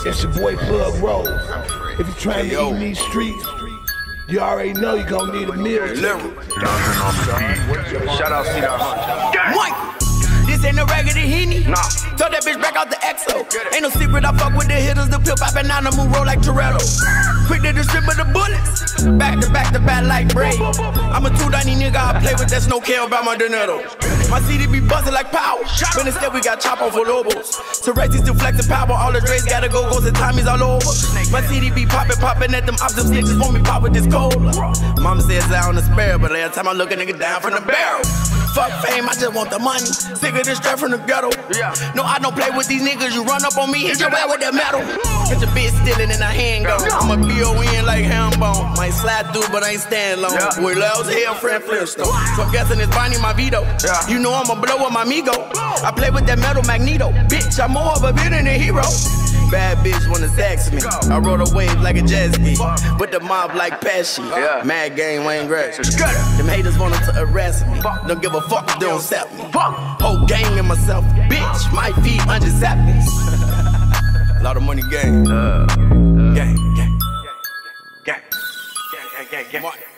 It's your boy Plug Rose. If you're trying to eat in these streets, you already know you're gonna need a meal. Shout out C.100. Mike, this ain't no raggedy Henny. Nah. Told that bitch back out the XO. Ain't no secret, I fuck with the hitters. The pill poppin' on the move roll like Toretto. Quick to distribute the bullets. Back to back to back like Bray. I'm a 290 nigga, I play with, that's no care about my dinero. My CD be buzzing like power. But instead we got Chapo for Lobos. Teresi still flexing power. All the Dre's gotta go, goes and Tommy's all over. My CD be poppin' at them ops. Them snitches want me pop with this cola. Mama says I on the spare, but every time I look a nigga down from the barrel. Fuck fame, I just want the money. Sick of this strap from the ghetto. No, I don't play with these niggas. You run up on me, hit your ass with that metal. Get your bitch stealing in a handgun. I'm a B.O.N. like Hambone. Might slide through, but I ain't stand long. With loves here, friend Flintstone. So I'm guessing it's Bonnie, my veto. You know I'ma blow up my Migo. I play with that metal Magneto. Bitch, I'm more of a villain than a hero. Bad bitch wanna sex me. I rode a wave like a jet ski. With the mob like Pesci. Mad gang, Wayne Gretzky. Them haters wanted to arrest me. Don't give a fuck if they don't accept me. Whole gang in myself. Bitch, my feet unzap me. A lot of money gang. Gang, gang. Gang, gang, gang, gang, gang.